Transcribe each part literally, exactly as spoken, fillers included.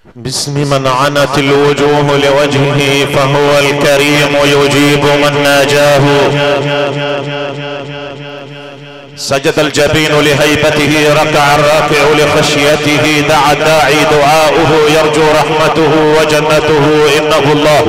باسم من عنت الوجوه لوجهه فهو الكريم يجيب من ناجاه. سجد الجبين لهيبته، ركع الراكع لخشيته، دعا الداعي دعاؤه يرجو رحمته وجنته إنه الله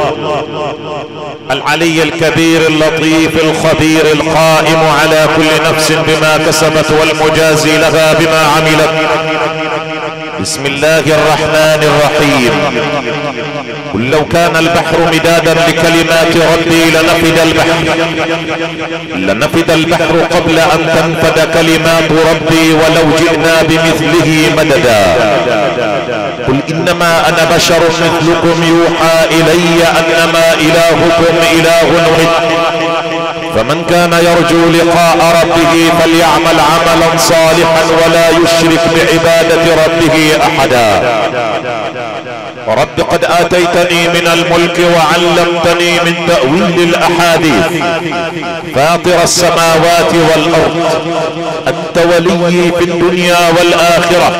العلي الكبير اللطيف الخبير القائم على كل نفس بما كسبت والمجازي لها بما عملت. بسم الله الرحمن الرحيم. قل لو كان البحر مدادا لكلمات ربي لنفد البحر لنفد البحر قبل أن تنفد كلمات ربي ولو جئنا بمثله مددا. قل إنما أنا بشر مثلكم يوحى إلي أنما إلهكم إله واحد فمن كان يرجو لقاء ربه فليعمل عملا صالحا ولا يشرك بعبادة ربه أحدا. رب قد آتيتني من الملك وعلمتني من تأويل الأحاديث فاطر السماوات والأرض أنت ولي في الدنيا والآخرة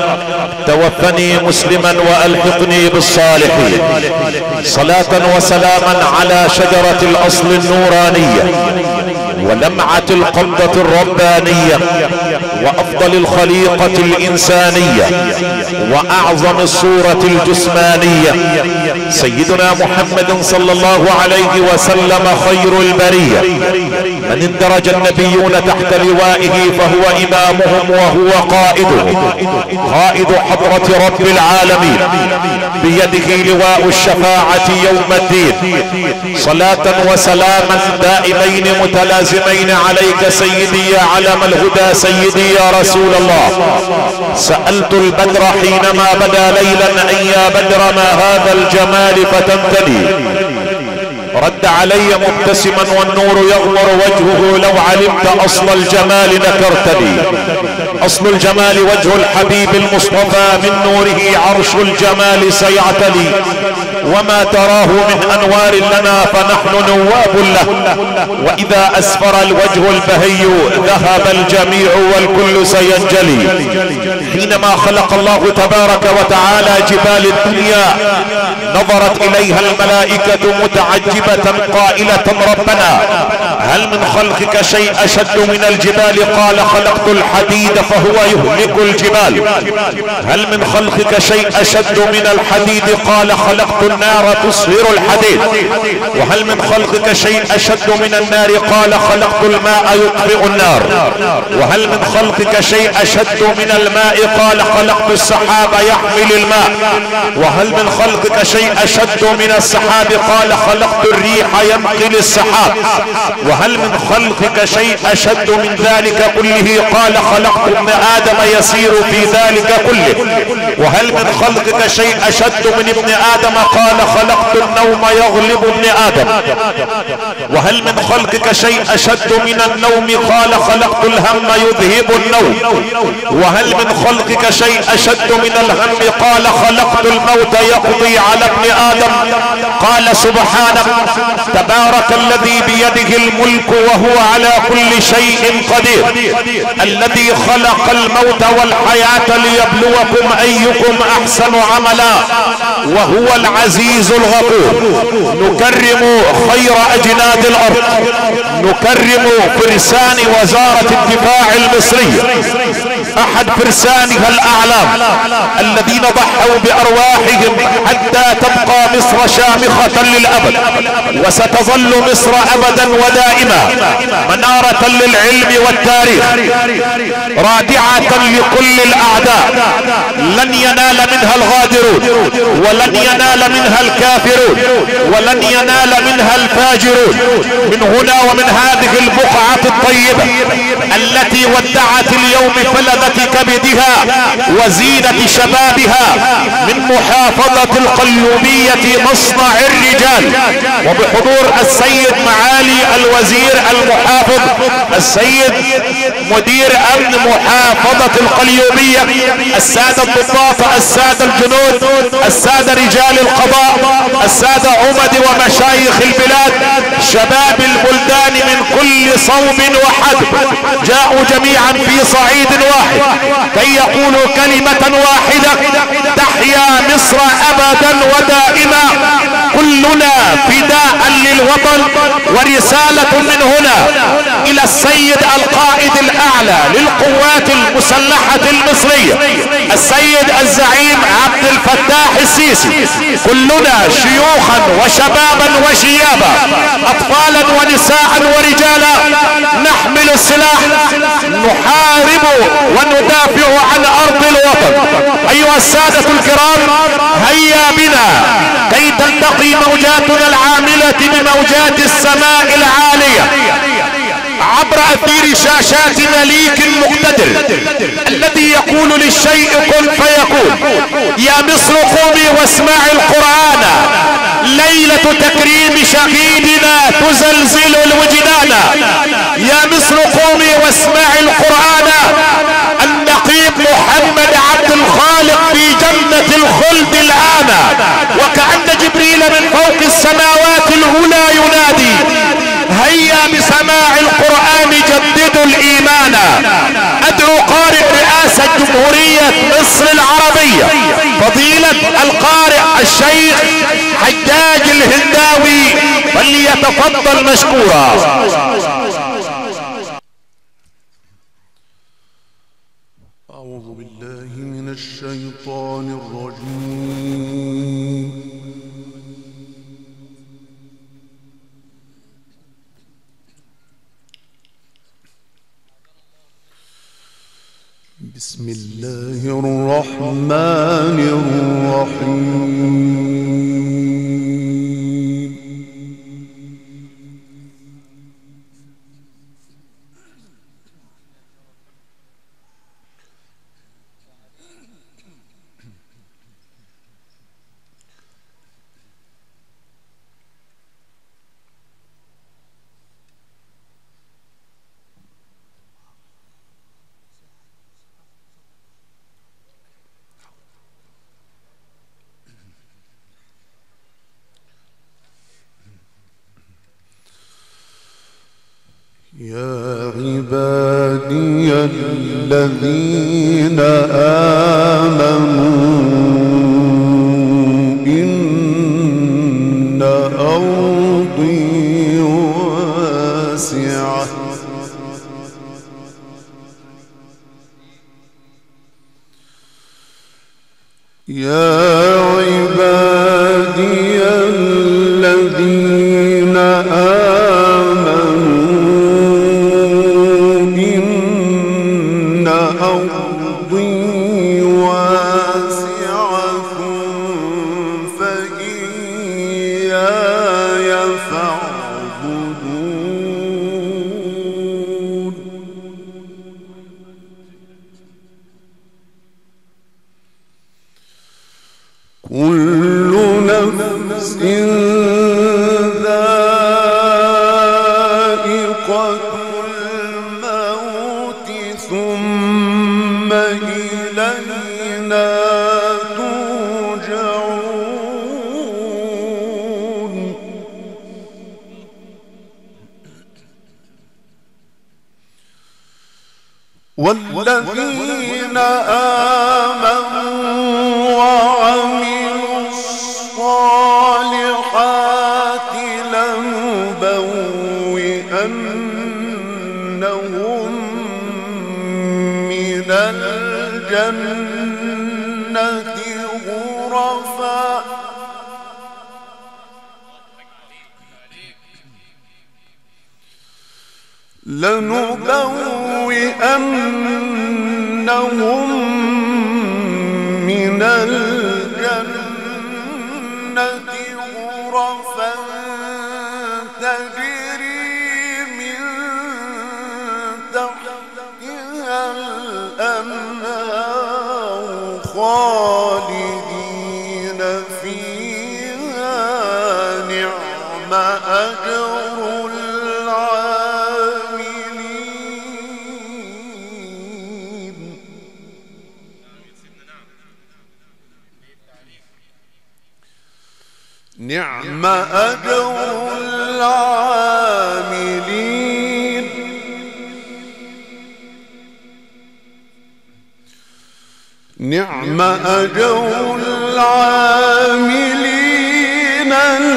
توفني مسلما وألحقني بالصالحين. صلاة وسلاما على شجرة الأصل النورانية ولمعة القبضة الربانية وأفضل الخليقة الإنسانية وأعظم الصورة الجسمانية سيدنا محمد صلى الله عليه وسلم خير البرية من اندرج النبيون تحت لوائه فهو إمامهم وهو قائدهم قائد حضرة رب العالمين بيده لواء الشفاعة يوم الدين. صلاة وسلاما دائمين متلازمين عليك سيدي يا علم الهدى سيدي يا رسول الله. سألت البدر حينما بدا ليلا أن يا بدر ما هذا الجمال فتمتلي رد علي مبتسما والنور يغمر وجهه لو علمت أصل الجمال نكرتني. أصل الجمال وجه الحبيب المصطفى من نوره عرش الجمال سيعتلي وما تراه من أنوار لنا فنحن نواب له وإذا أسفر الوجه البهي ذهب الجميع والكل سينجلي. حينما خلق الله تبارك وتعالى جبال الدنيا نظرت إليها الملائكة متعجبة قائلة ربنا هل من خلقك شيء أشد من الجبال؟ قال خلقت الحديد فهو يهلك الجبال. هل من خلقك شيء أشد من الحديد؟ قال خلقت النار تصهر الحديد. وهل من خلقك شيء أشد من النار؟ قال خلقت الماء يطفئ النار. وهل من خلقك شيء أشد من الماء؟ قال خلقت السحاب يحمل الماء. وهل من خلقك شيء أشد من السحاب؟ قال خلقت الريح ينقل السحاب. وهل من خلقك شيء أشد من ذلك كله؟ قال خلقت ابن آدم يسير في ذلك كله. وهل من خلقك شيء أشد من ابن آدم؟ قال خلقت النوم يغلب ابن آدم. وهل من خلقك شيء أشد من النوم؟ قال خلقت الهم يذهب النوم. وهل من خلقك شيء أشد من الهم؟ قال خلقت الموت يقضي على ابن آدم. قال سبحانك تبارك الذي بيده الملك وهو على كل شيء قدير الذي خلق الموت والحياة ليبلوكم أيكم أحسن عملا وهو العزيز الغفور. نكرم خير أجناد الأرض، نكرم فرسان وزارة الدفاع المصرية أحد فرسانها الأعلام الذين ضحوا بأرواحهم حتى تبقى مصر شامخة للأبد وستظل مصر أبدا ودائما منارة للعلم والتاريخ رادعة لكل الأعداء. لن ينال منها الغادرون ولن ينال منها الكافرون ولن ينال منها الفاجرون. من هنا ومن هذه البقعة الطيبة التي ودعت اليوم فلذة كبدها وزينة شبابها من محافظة القليوبية مصنع الرجال وبحضور السيد معالي الوزير المحافظ السيد مدير امن محافظة القليوبية السادة الضباط السادة الجنود السادة رجال القضاء السادة عمد ومشايخ البلاد شباب البلدان من كل صوب وحدب جاءوا جميعا في صعيد واحد كي يقولوا كلمة واحدة: تحيا مصر ابدا ودائما، كلنا فداء للوطن. ورسالة من هنا الى السيد القائد الاعلى للقوات المسلحة المصرية السيد الزعيم عبد الفتاح السيسي: كلنا شيوخا وشبابا وشيابا، اطفالا ونساء ورجالا، نحمل السلاح، نحارب وندافع عن ارض الوطن. ايها السادة الكرام، هيا بنا كي تلتقي موجاتنا العاملة بموجات السماء العالية عبر اثير شاشات مليك مقتدر الذي يقول للشيء كن فيكون. يا مصر قومي واسمعي القرآن، ليلة تكريم شهيدنا تزلزل الوجدان. يا مصر قومي واسمعي القرآن، النقيب محمد عبد الخالق في جنة الخلد الآن. وكأن جبريل من فوق السماوات العلى ينادي: هيا بسماع القرآن جددوا الإيمان. أدعو قارئ رئاسة جمهورية مصر العربية فضيلة القارئ الشيخ حجاج الهنداوي فليتفضل مشكورا. أعوذ بالله من الشيطان الرجيم. بسم الله الرحمن الرحيم. يا عبادي الذين آمنوا إن أرضي واسعة يا عبادي الذين آمنوا إن أرضي واسعة فإياي فاعبدون. كل نفس ذائقة الموت ثم إلينا ترجعون. والذين آمنوا وعملوا الصالحات لنبوئنهم من الجنة غرفا لنبوئنهم من الجنة غرفا تجري من تحتها الأنهار خالدين فيها. نعم أجر العاملين. نعم أجر العاملين. نعم أجر العاملين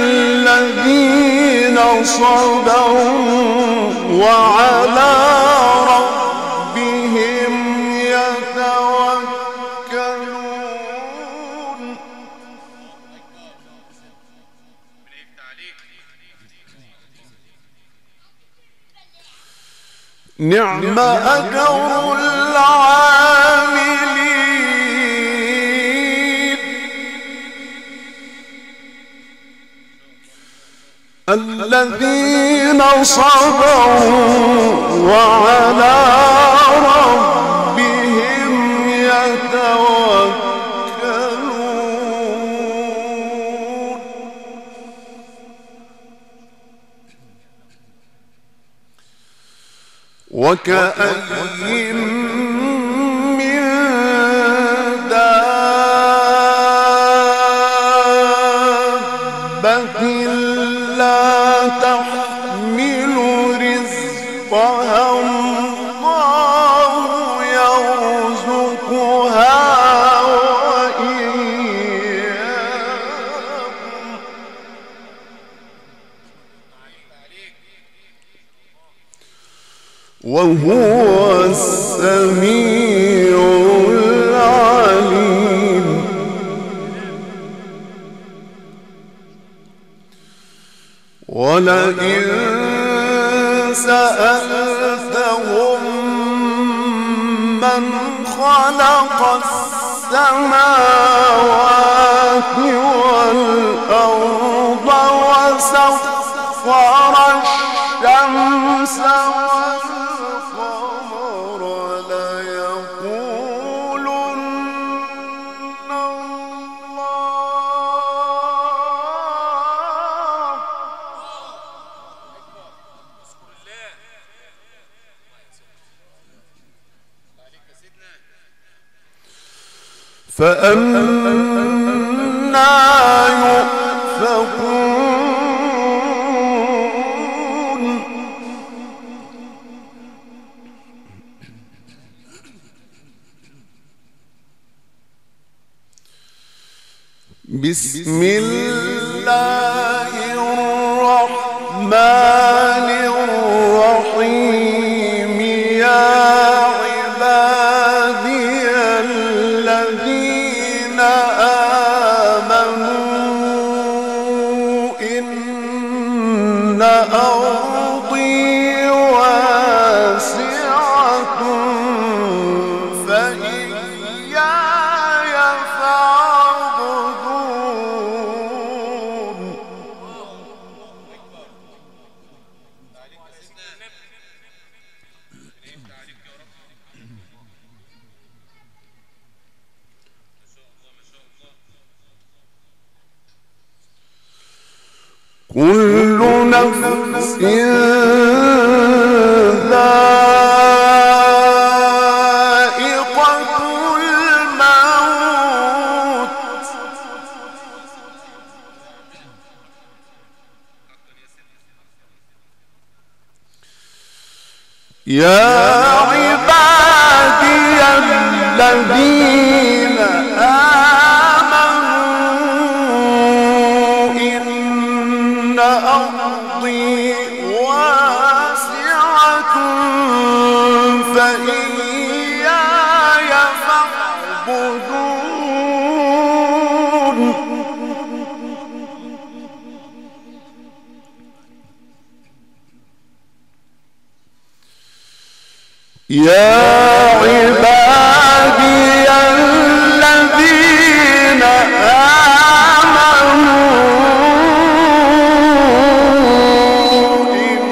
الذين صبروا وعلى ربهم يتوكلون. نعم أجر العاملين الذين صبروا وعلى ربهم يتوكلون. وكأي من دابة لا تحمل رزقها الله يرزقها وإياكم وهو السميع العليم. ولئن سألتهم من خلق السماوات والأرض وسخر الشمس والقمر ليقولن الله. فأنى يؤفكون. بسم الله الرحمن الرحيم. يا عبادي الذين آمنوا إن أرضي واسعة فإياي فاعبدون. كل نفس ذائقة الموت. يا عبادي الذين آمنوا إن أرضي واسعة فإياي فاعبدون. يا عبادي الذين آمنوا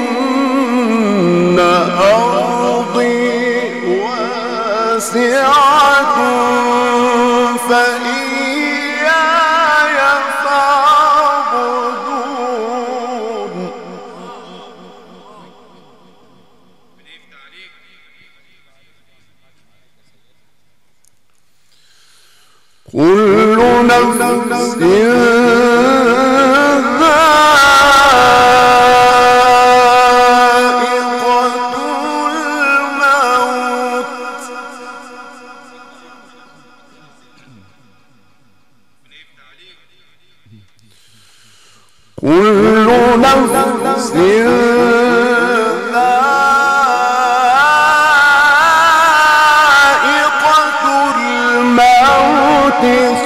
إن أرضي واسعة فإياي فاعبدون. كل نفس ذائقة الموت. ذائقة الموت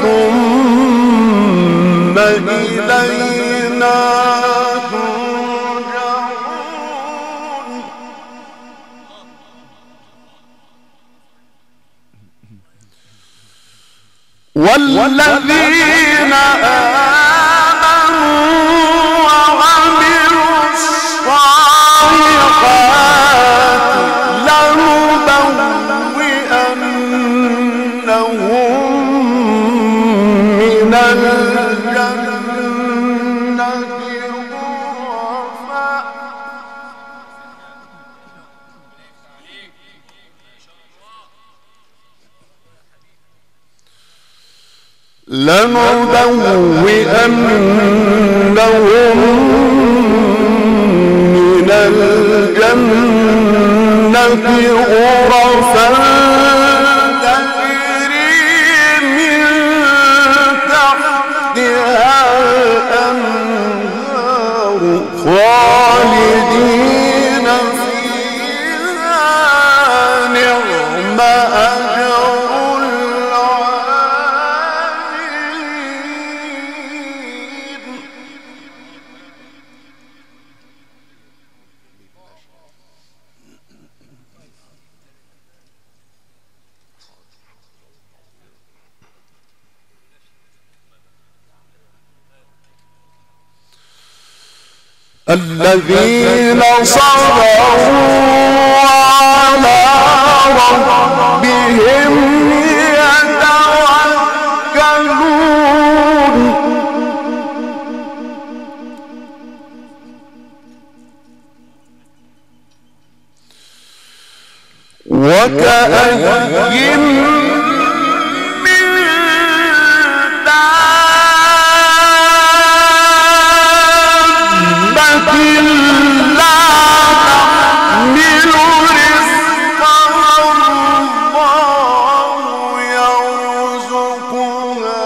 ثم إلينا ترجعون. والذين آمنوا وعملوا الصالحات لنبوئنهم من الجنة غرفا لنبوئنهم من الجنة غرفا تجري من تحتها الأنهار خالدين فيها نعم أجر الذين صبروا على ربهم يتوكلون. وكأي من دابة لا تحمل رزقها الله يرزقها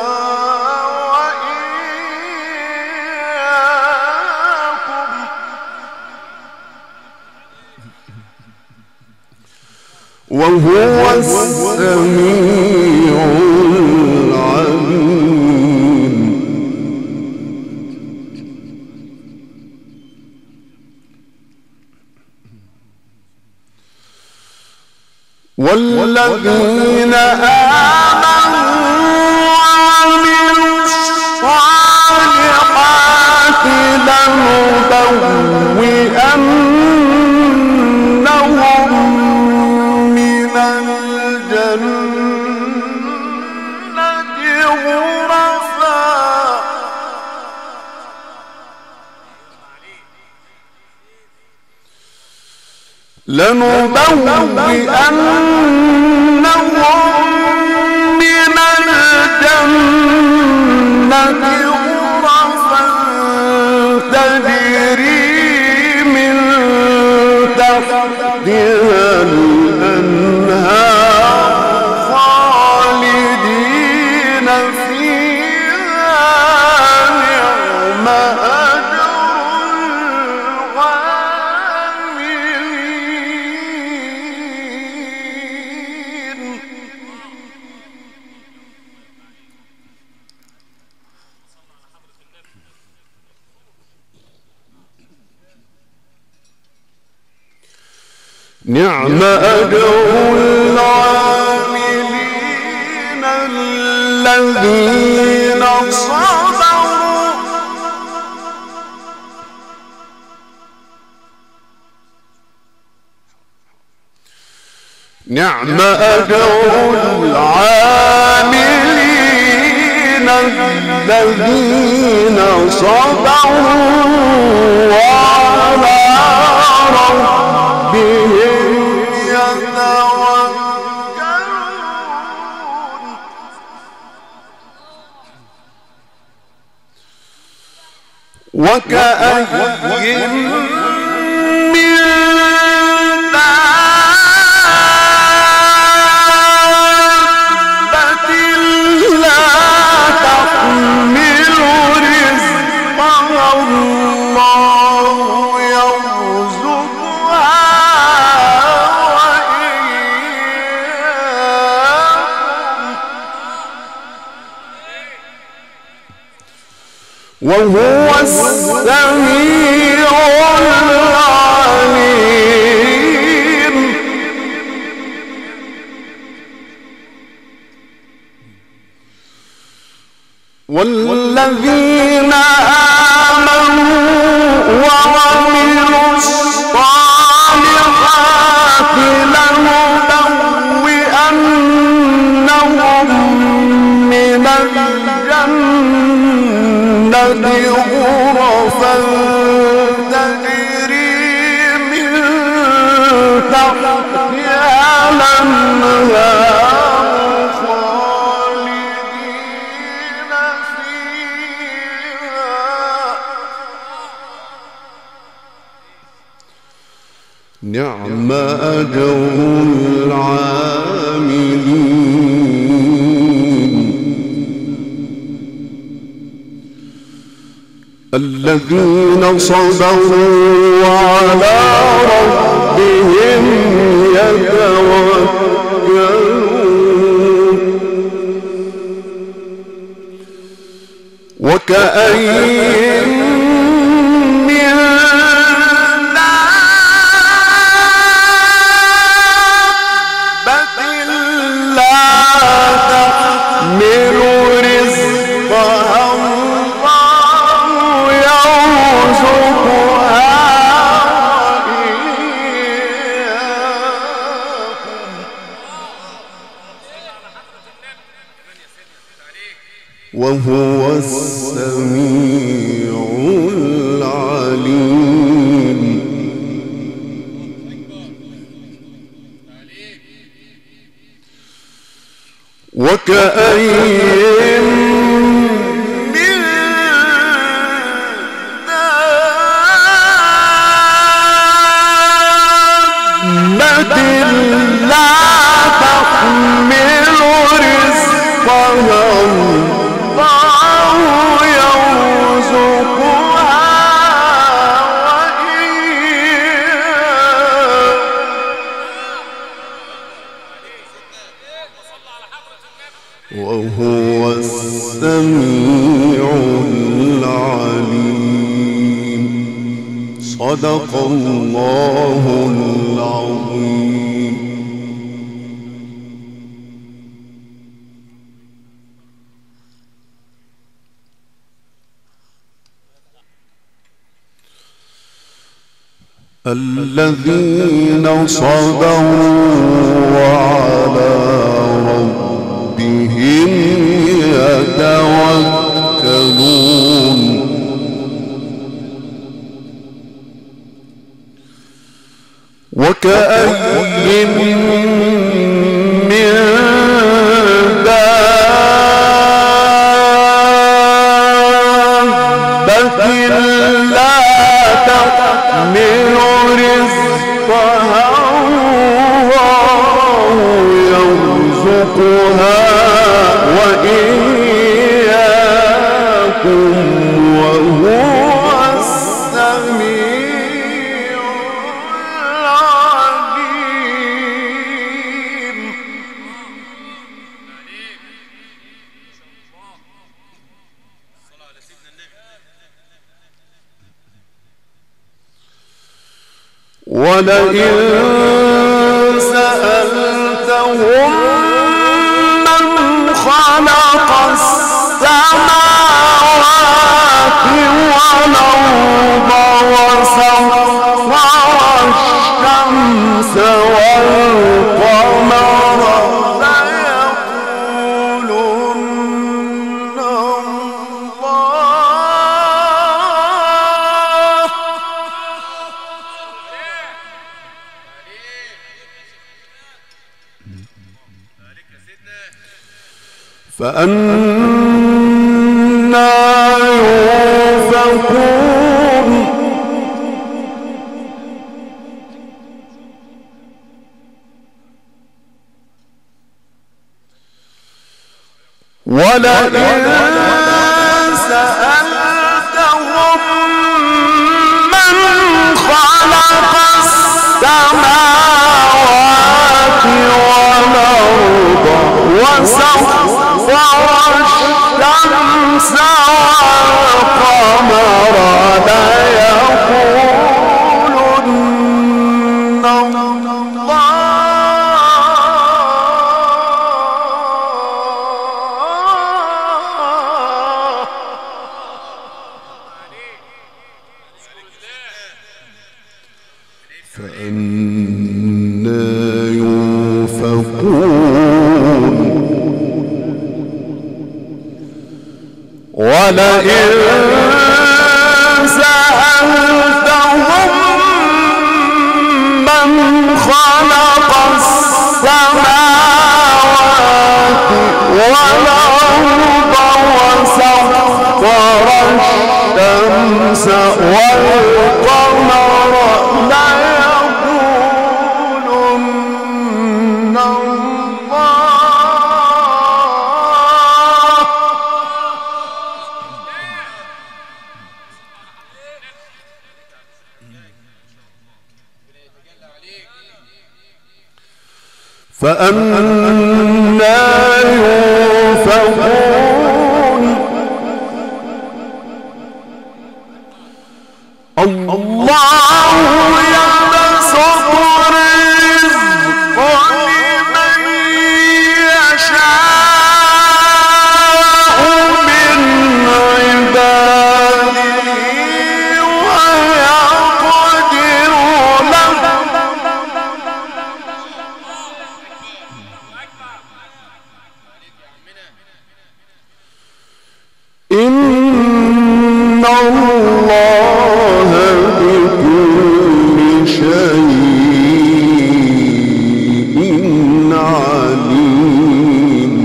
وإياكم وهو السميع العليم. والذين آمنوا وعملوا الصالحات لنبوئنهم من الجنة غرفا لنبوئنهم من الجنة غرفا تجري من تحتها الأنهار خالدين فيها نعم أجر العاملين. نعم أجر العاملين الذين صبروا نعم أجر العاملين الذين صبروا وعلى ربهم يتوكلون. وكأي من دابة لا تحمل رزقها الله وهو السميع العليم. والذين آمنوا وعملوا الصالحات لنبوئنهم من الجنة غرفا تجري من تحتها الأنهار خالدين فيها نعم أجر العاملين. الذين صبروا وعلى ربهم يتوكلون. وكأين من دابة لا تحمل رزقها وهو السميع العليم. وكأين من دابة لا تحمل رزقها وهو السميع العليم. صدق الله العظيم. الذين صبروا وعلى ربهم يتوكلون. وكأين من دابة لا تحمل رزقها الله يرزقها وإياكم وهو السميع العليم. ولئن سألتهم من خلق السماوات والأرض وسخر الشمس والقمر ليقولن الله. فأنا يؤفكون. ولئن سألتهم من خلق السماوات والأرض وسخر الشمس والقمر ولئن سألتهم من خلق السماوات والأرض وسخر الشمس والقمر ليقولن فأنى يؤفكون الله يبسط الرزق لمن يشاء من عباده ويقدر له إن الله بكل شيء عليم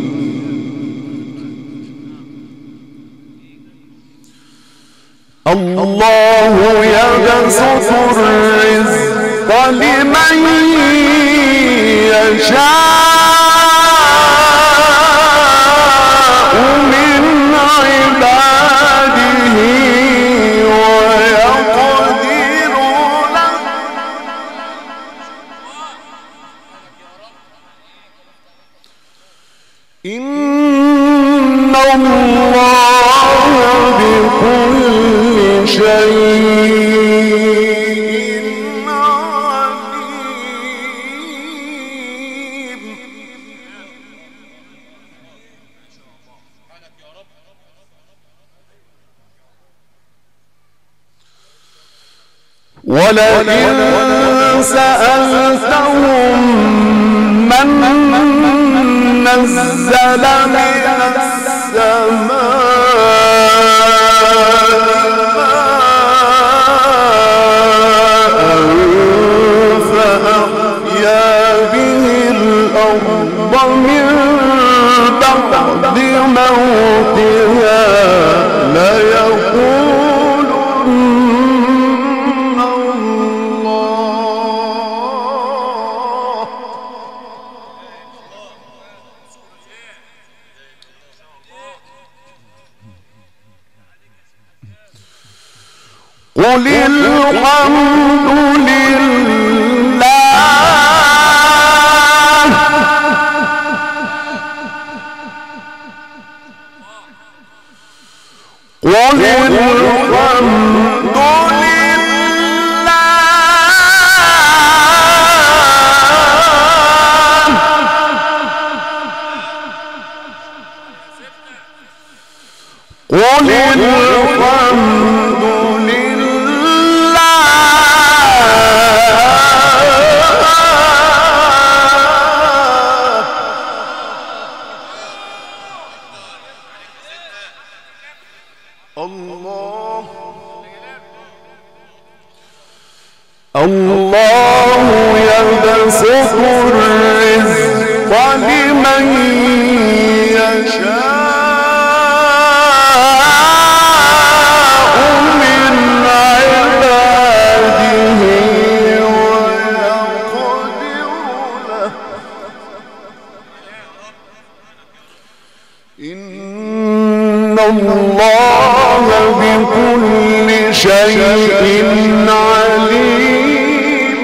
الله يبسط الرزق لمن يشاء من عباده ويقدر له إن الله بكل شيء عليم ولئن سألتهم من نزل من السماء فأحيا به الأرض من بعد موتها ليقولن الله قل الحمد لله قل الحمد لله قل الحمد الله الله يبسط الرزق لمن يشاء من عباده ويقدر له إن الله بكل شيء عليم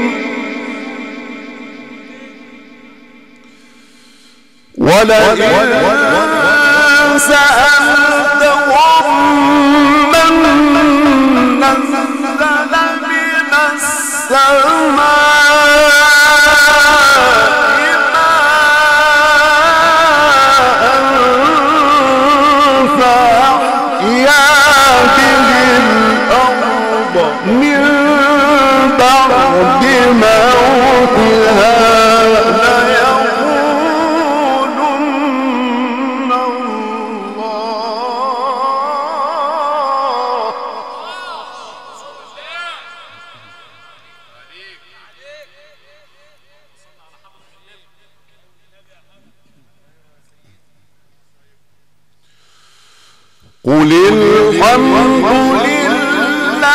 ولئن سألتهم من نزل من السماء قل الحمد لله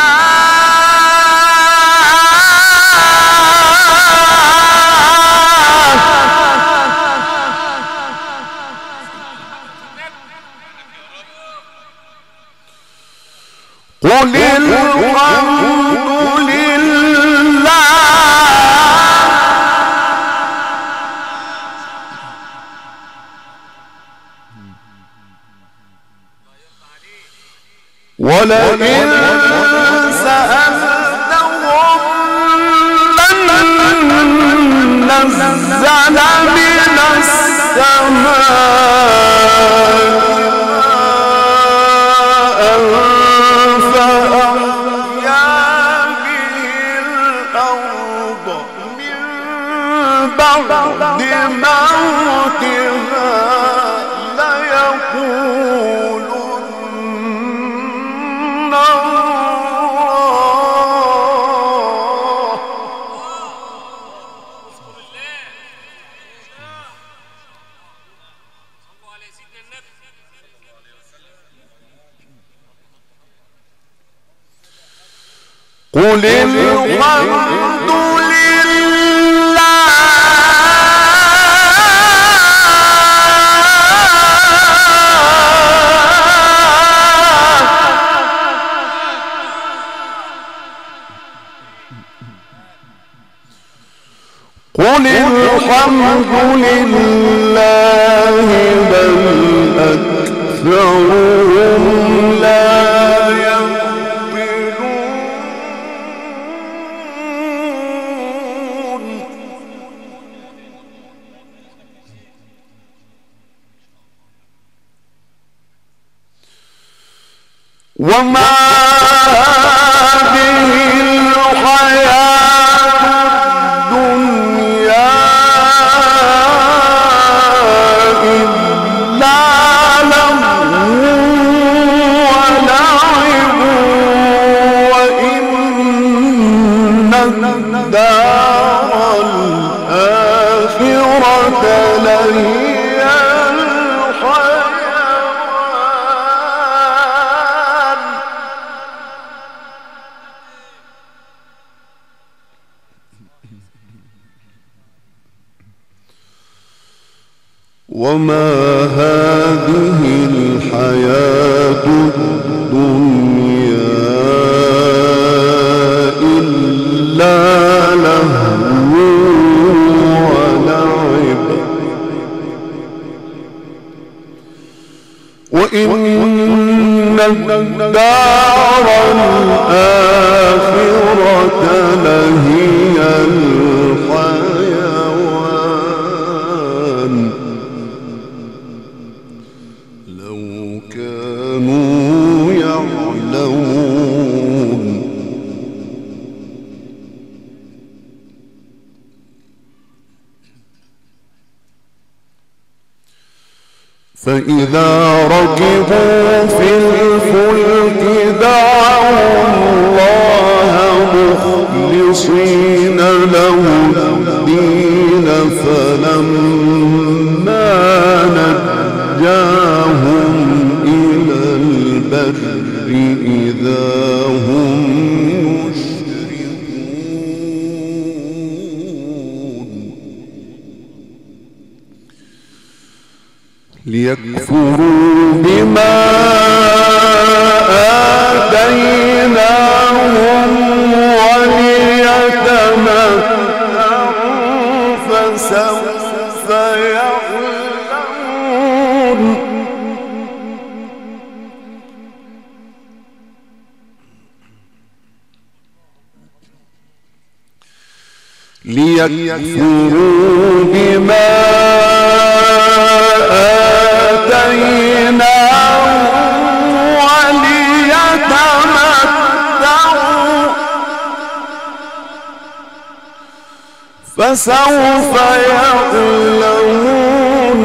قل الحمد لله ولئن سألتهم من نزل من السماء بعد موتها ليقولن الله. قل الحمد قل الحمد لله بل أكثرهم لا يعقلون. وما هذه الحياة وما هذه الحياة الدنيا إلا لهو ولعب وإن الدار الآخرة لهي الحيوان لو كانوا يعلمون. فإذا ركبوا في الفلك دعوا الله مخلصين له الدين فلما نجاهم إلى البر إذا هم يشركون. ليكفروا بما آتيناهم وليتمتعوا فسوف يعلمون. ليكفروا بما آتيناهم وليتمتعوا فسوف يعلمون.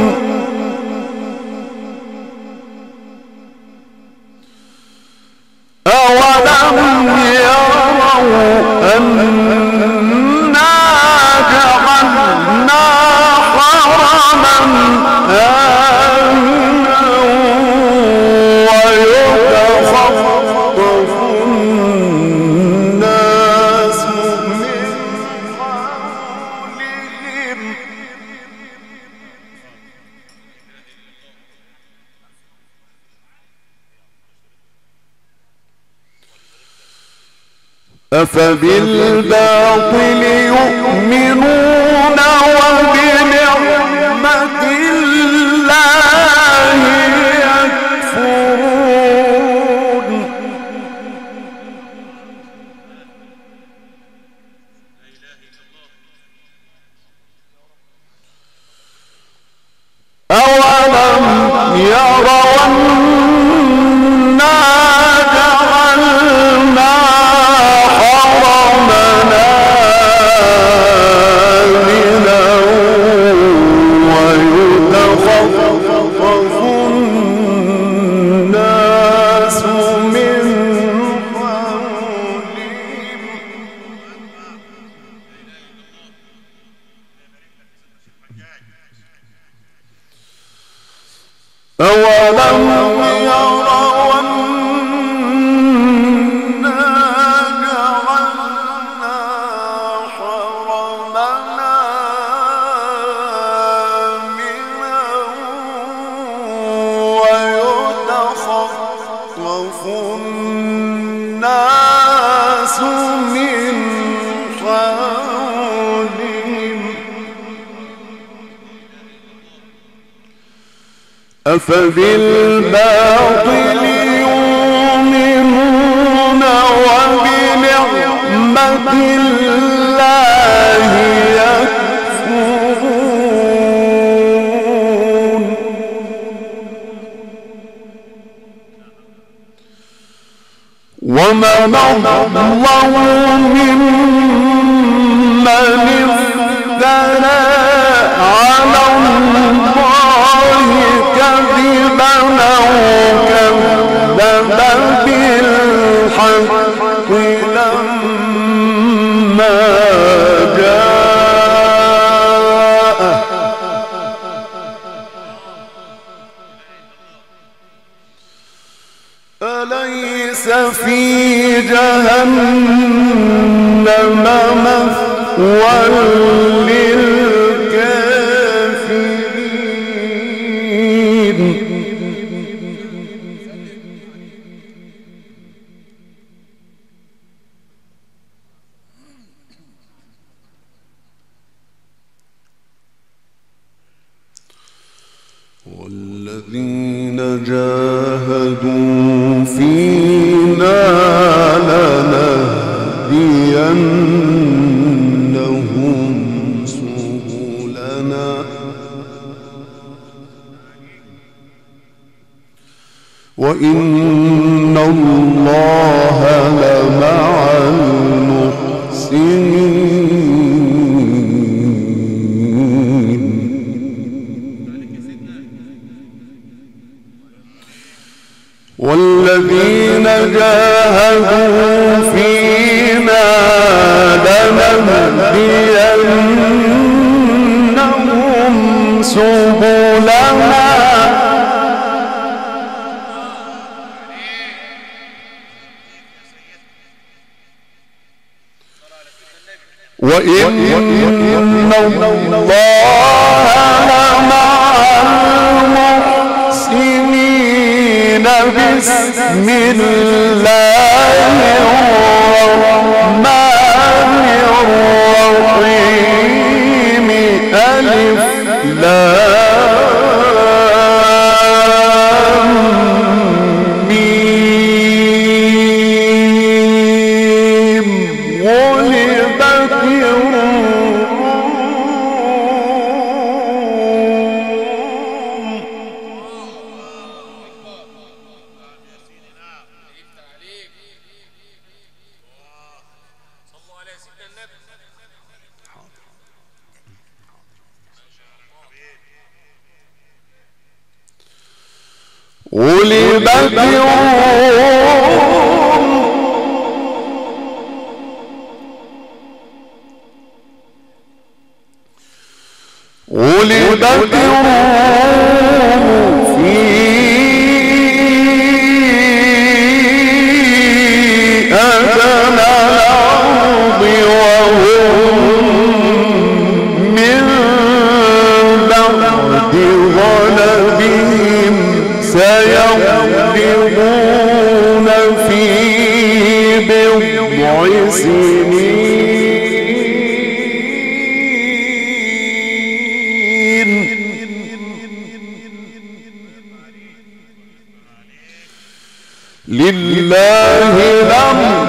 أولم يروا أنا جعلنا حرما آمنا ويحمى أفبالباطل يؤمنون وبنعمة الله يكفرون أولم يروا أنا جعلنا حرمنا آمنا ويتخطف الناس من حولهم أولم يروا أنا جعلنا حرمنا آمنا ويتخطف الناس من حولهم أفبالباطل يؤمنون وبنعمة الله يكفرون ومن أظلم ممن افترى على الله كذبا أو كذب بالحق لما جاءه أليس في جهنم مثوى للكافرين والذين جاهدوا فينا لنهدينهم سبلنا وإن الله لمع المحسنين والذين جاهدوا فينا لنهدينهم سبلنا وإن الله لمع المحسنين بسم الله الرحمن الرحيم ألف لام ميم غلبت غلبت الروم غلبت الروم في أدنى الأرض وهم من بعد غلبهم سيغلبون في بضع سنين ولله الأمر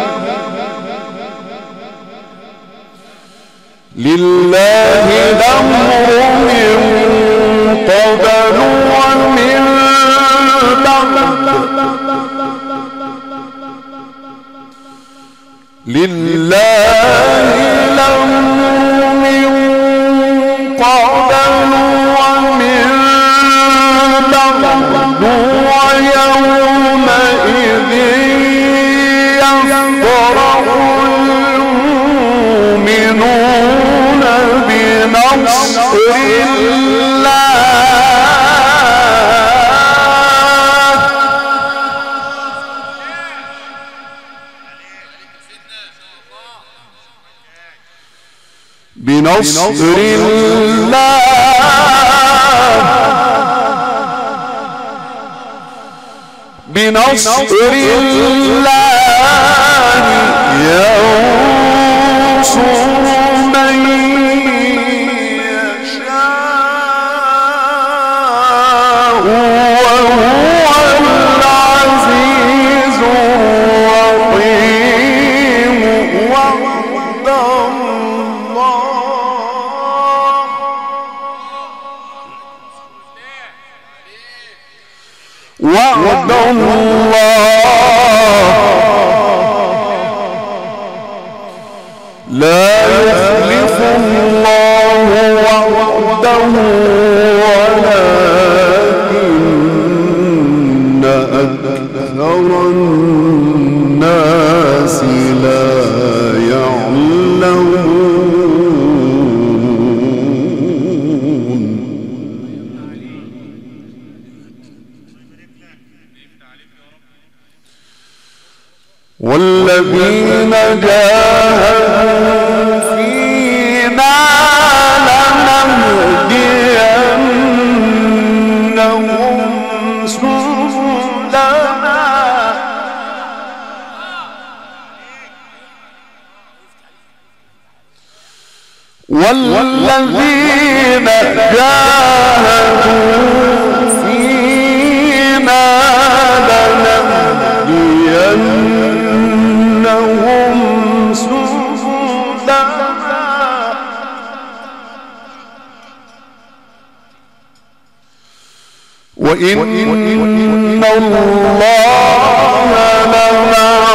لله الأمر من قبل ومن بعد لله الأمر من قبل ومن بعد ويومئذ يفرح المؤمنون بنصر الله بنصر الله بنصر الله ينصر من يشاء وهو العزيز الرحيم وعد وعد الله لا يخلف الله وعده ولكن أكثر الناس لا يعلمون والذين جاهدوا فينا لنهدينهم سبلنا والذين جاهدوا فينا لنهدينهم سبلنا وإن الله لمع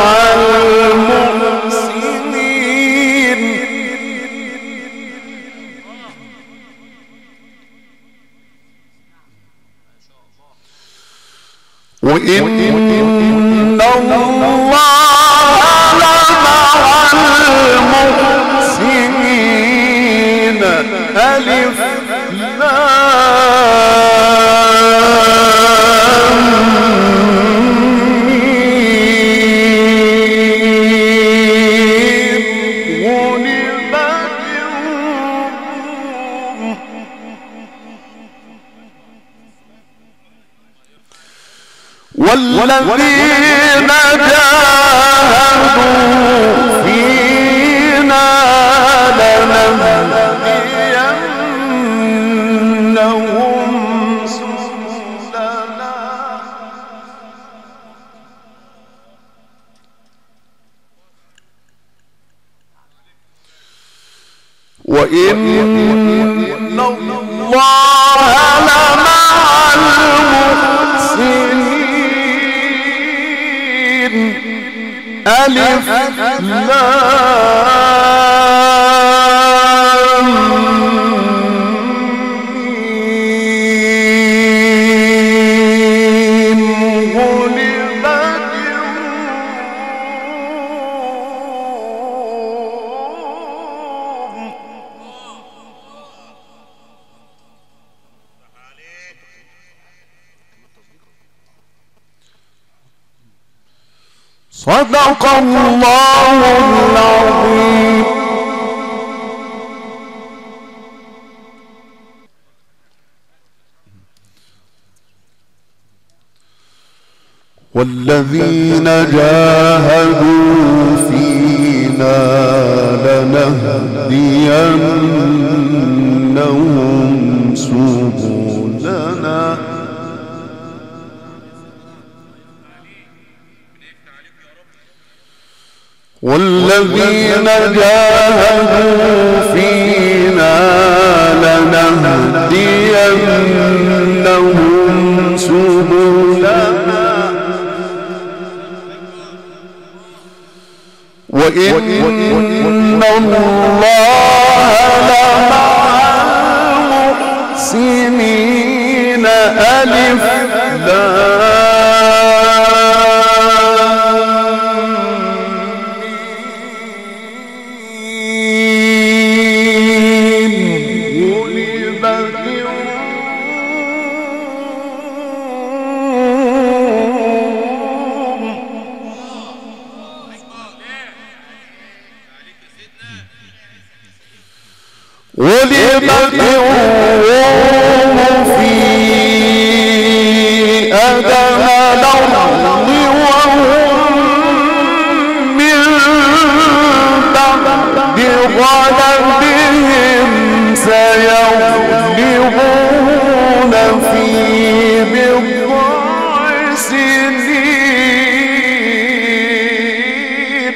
المحسنين وإن الله لمع المحسنين ألف والذين جاهدوا فينا لنهدينهم سبلنا وإن الله لمع المحسنين ألف لام ميم غلبت الروم صدق الله العظيم. والذين جاهدوا فينا لنهدينهم سبلنا والذين جاهدوا فينا لنهدينهم سبلنا وإن الله لمع المحسنين. ألف غلبت الروم في أدنى الأرض وهم من بعد غلبهم سيغلبون في بضع سنين.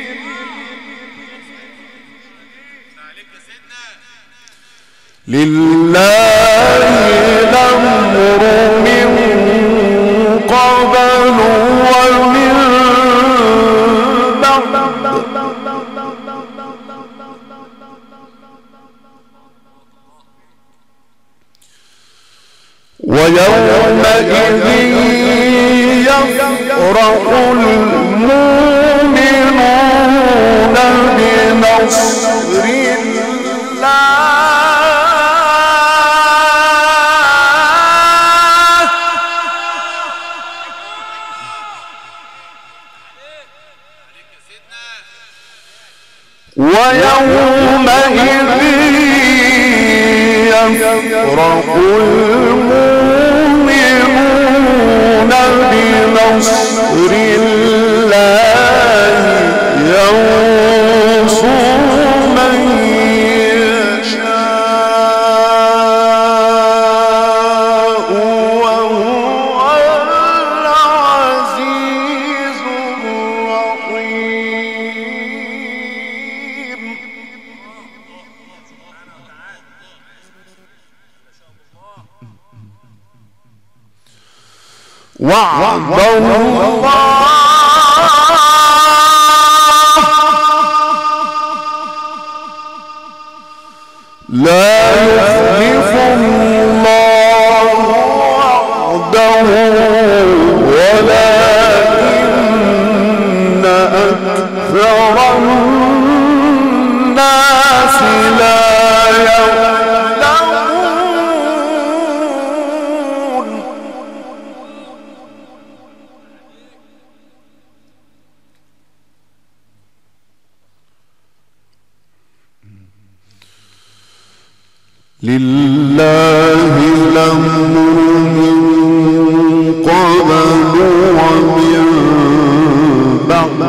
لله الأمر من قبل ومن بعد ويومئذ يفرح المؤمنون بنصر الله ويومئذ يفرح المؤمنون بنصر الله ينصر من يشاء وهو العزيز الرحيم. وعد الله لا يخلف الله وعده ولكن أكثر الناس لا يعلمون. لله الأمر من قبل ومن بعد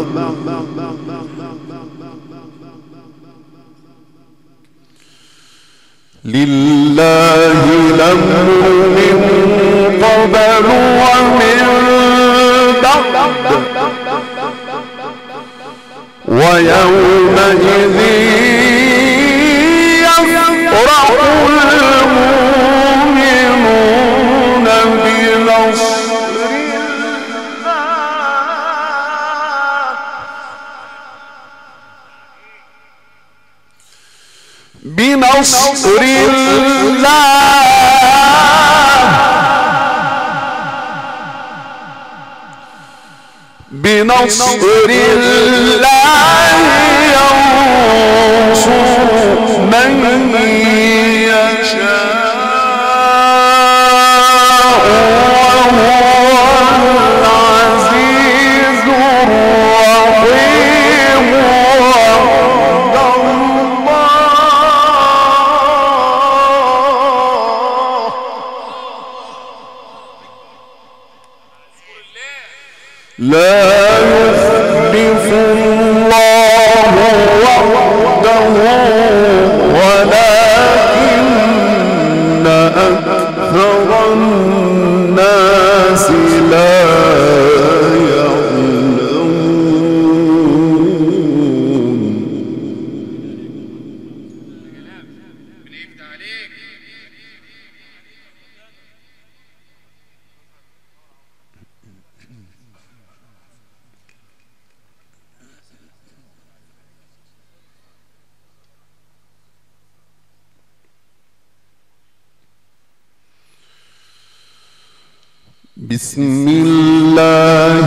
لله الأمر من قبل ومن بعد ويومئذ يفرح المؤمنون بنصر الله بنصر الله بنصر الله ينصر من يشاء وهو العزيز الرحيم. وعد الله لا يخلف الله وعده ولكن أكثر الناس لا يعلمون. بسم الله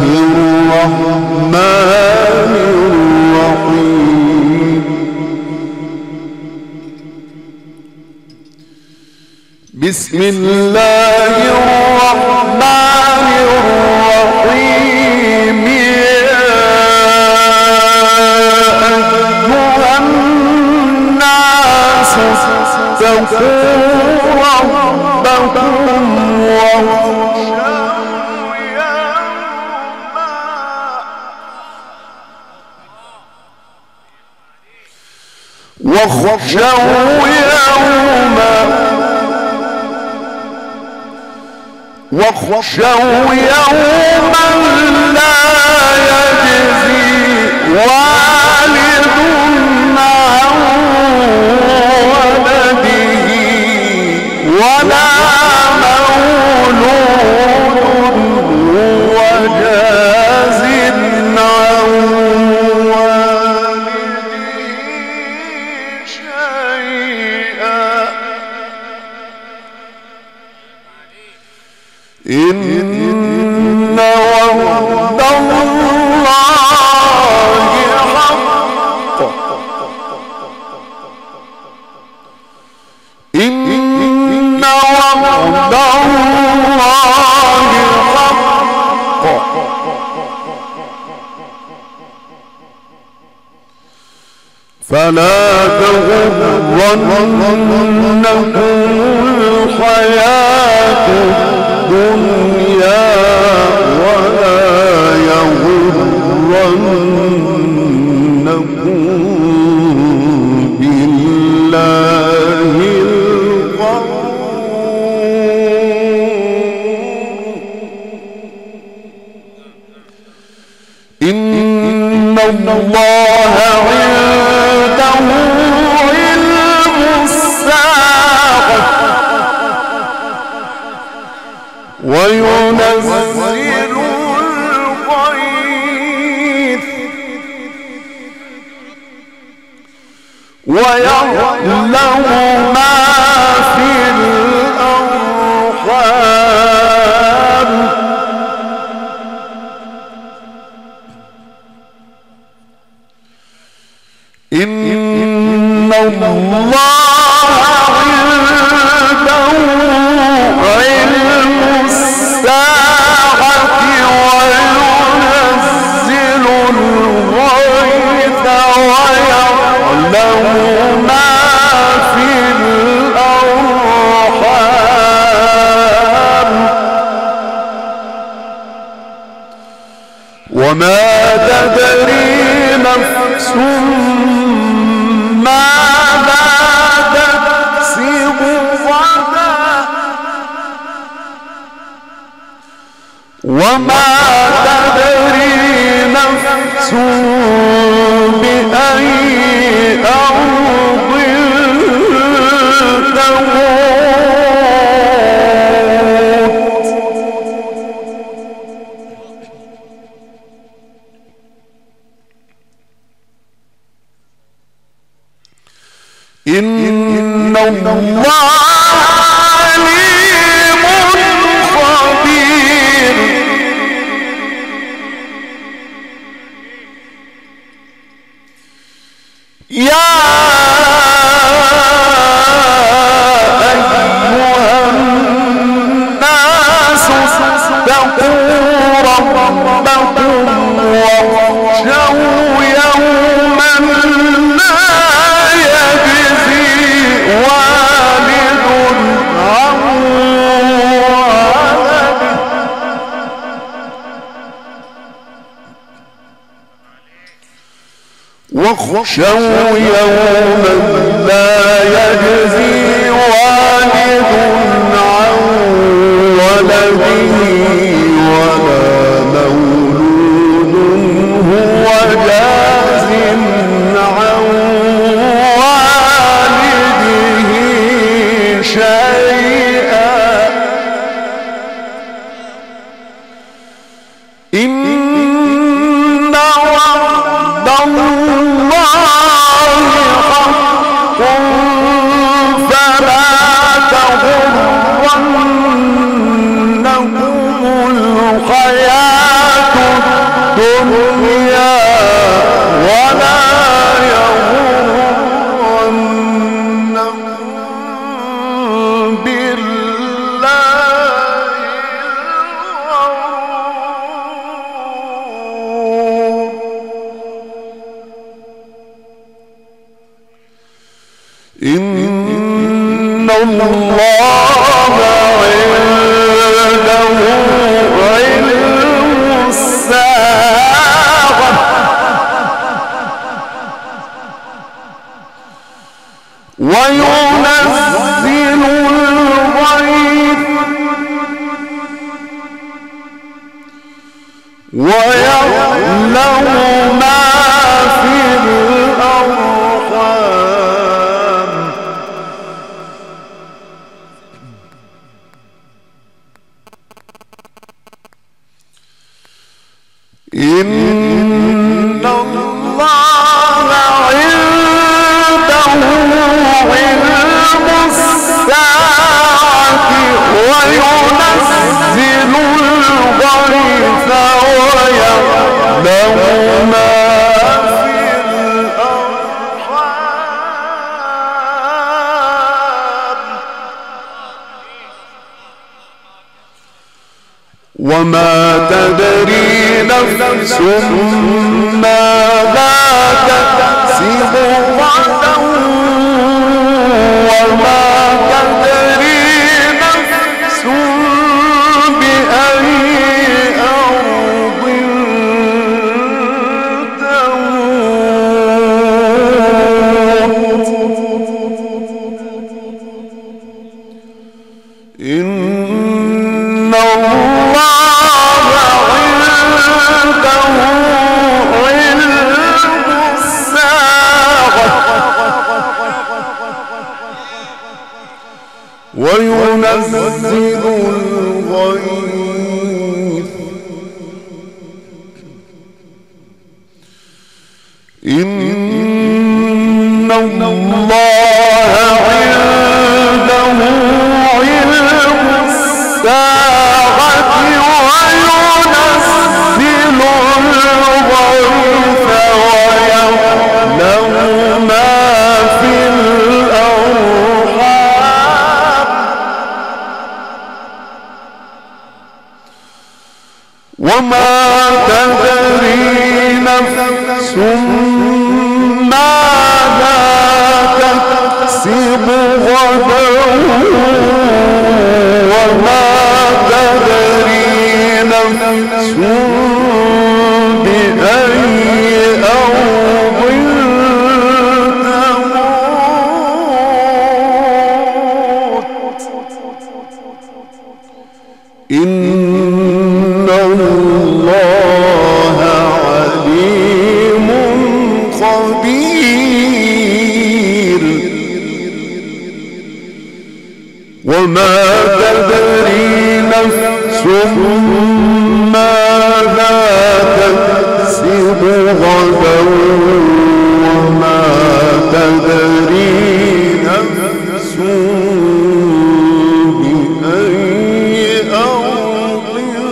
الرحمن الرحيم بسم الله الرحمن الرحيم يا أيها الناس اتقوا ربكم واخشوا يوما واخشوا يوما لا يجزي والد عن ولده ولا مولود هو جاز عن والده شيئا إن وعد الله حق إن وعد الله حق فلا تغرنكم الحياة الدنيا ولا يغرنكم بالله الغرور إن الله عنده علم الساعة وينزل الغيث ويعلم ما في الأرحام إن الله عنده علم الساعة وينزل الغيث ويعلم ما في الأرحام وما تدري نفس ماذا تكسب غدا وما تدري نفس بأي أرض تموت إن الله عليم خبير يا أيها الناس اتقوا ربكم واخشوا يوما لا يجزي والد عن ولده واخشوا يوما لا يجزي والد عن ولده ولا مولود هو جاز عن والده شيئا إن وعد الله حق فلا تغرنكم الدنيا ولا يغرنكم بالله الغرور. إن الله عنده علم الساعة وينزل الغيث ويعلم ما في الأرحام. إن الله عنده علم الساعة وينزل الغيث ويعلم ما في الأرحام وما تدري نفس ماذا تكسب غدا وما تدري نفس بأي أرض تموت. إن الله وينزل الغيث. إن الله عنده علم الساعة وينزل الغيث ويعلم ما في الأرحام وما تدري نفس ماذا تكسب غدا وما تدري نفس بأي أرض تموت. إن الله عليم خبير. وما تدري نفس ماذا تكسب غدا وما تدري نفس بأي أرض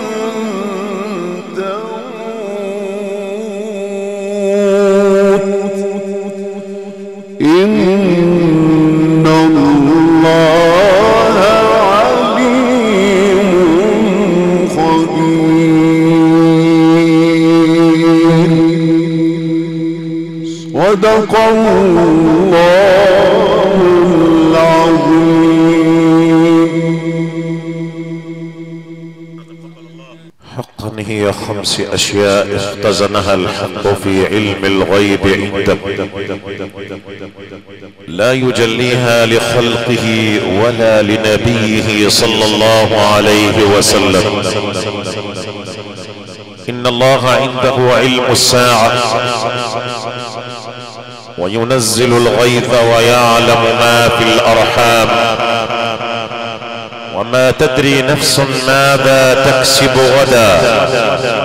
تموت. إن الله عليم خبير. صدق الله العظيم. حقا هي خمس أشياء اختزنها الحق في علم الغيب عنده لا يجليها لخلقه ولا لنبيه صلى الله عليه وسلم. إن الله عنده علم الساعة وينزل الغيث ويعلم ما في الأرحام وما تدري نفس ماذا تكسب غدا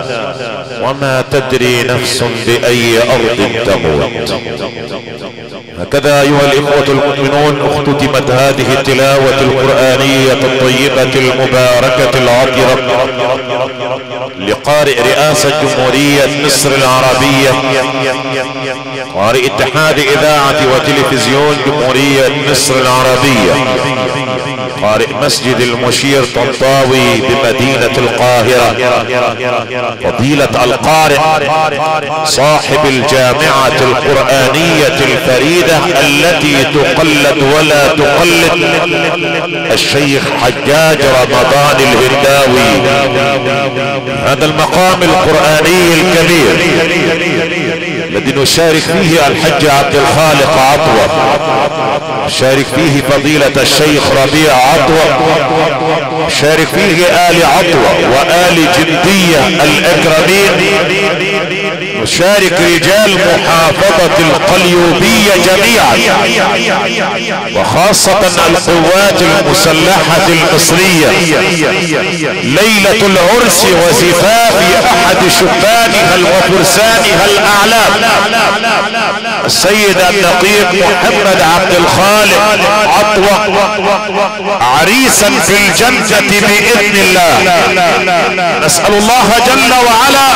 وما تدري نفس بأي أرض تموت. هكذا أيها الإخوة المؤمنون اختتمت هذه التلاوة القرآنية الطيبة المباركة العطرة لقارئ رئاسة جمهورية مصر العربية، قارئ اتحاد إذاعة وتلفزيون جمهورية مصر العربية، قارئ مسجد المشير طنطاوي بمدينة القاهرة، فضيلة القارئ صاحب الجامعة القرآنية الفريدة التي تقلد ولا تقلد، الشيخ حجاج رمضان الهنداوي. هذا المقام القرآني الكبير الذي نشارك فيه الحج عبد الخالق عطوة، نشارك فيه فضيلة الشيخ ربيع عطوة، نشارك فيه آل عطوة وآل جدية الأكرمين، نشارك رجال محافظة القليوبية جميعا، وخاصة القوات المسلحة المصرية، ليلة العرس وزفاف أحد شبانها وفرسانها الأعلام السيد النقيب محمد عبد الخالق عطوة، عريسا في الجنة بإذن الله. نسأل الله جل وعلا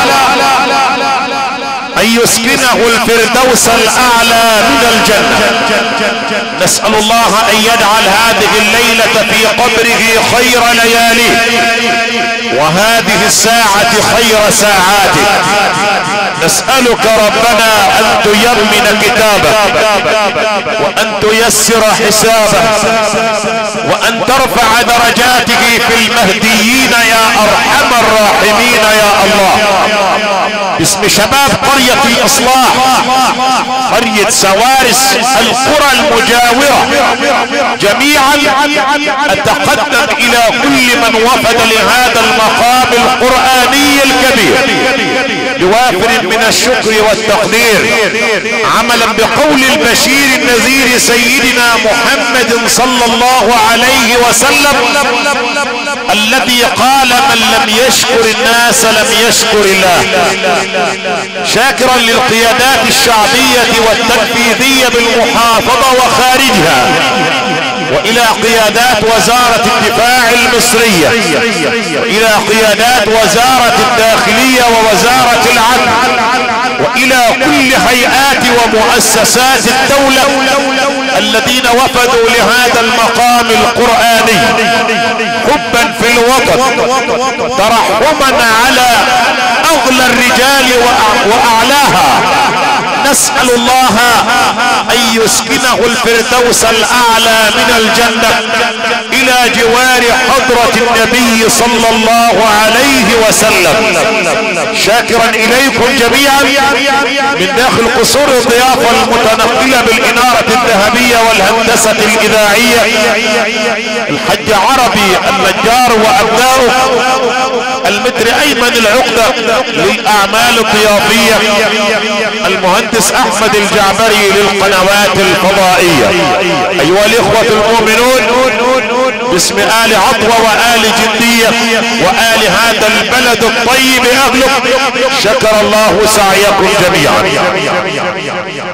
أن يسكنه الفردوس الأعلى من الجنة. نسأل الله أن يجعل هذه الليلة في قبره خير لياليه، وهذه الساعة خير ساعاته. نسألك ربنا أن تيمن كتابه، وأن تيسر حسابه، وأن ترفع درجاته في المهديين يا أرحم الراحمين يا الله. باسم شباب قرية الإصلاح، قرية سوارس القرى المجاورة جميعا، أتقدم إلى كل من وفد لهذا المقام القرآني الكبير بوافر من الشكر والتقدير، عملا بقول البشير النذير سيدنا محمد صلى الله عليه وسلم الذي قال: من لم يشكر الناس لم يشكر الله. شاكرا للقيادات الشعبية والتنفيذية بالمحافظة وخارجها، وإلى قيادات وزارة الدفاع المصرية، وإلى قيادات وزارة الداخلية ووزارة العدل، وإلى كل هيئات ومؤسسات الدولة الذين وفدوا لهذا المقام القرآني حبا في الوطن، ترحما على أغلى الرجال وأعلاها. نسأل الله أن يسكنه الفردوس الأعلى من الجنة إلى جوار حضرة النبي صلى الله عليه وسلم. شاكرا إليكم جميعا من داخل قصور الضيافة المتنقلة بالإنارة الذهبية والهندسة الإذاعية، الحج عربي النجار وأبناؤه، المتر أيمن العقدة للأعمال الضيافية، المهندس أحمد الجعبري للقنوات الفضائية. أيها الإخوة المؤمنون، باسم آل عطوة وآل جدية وآل هذا البلد الطيب أهله، شكر الله سعيكم جميعا.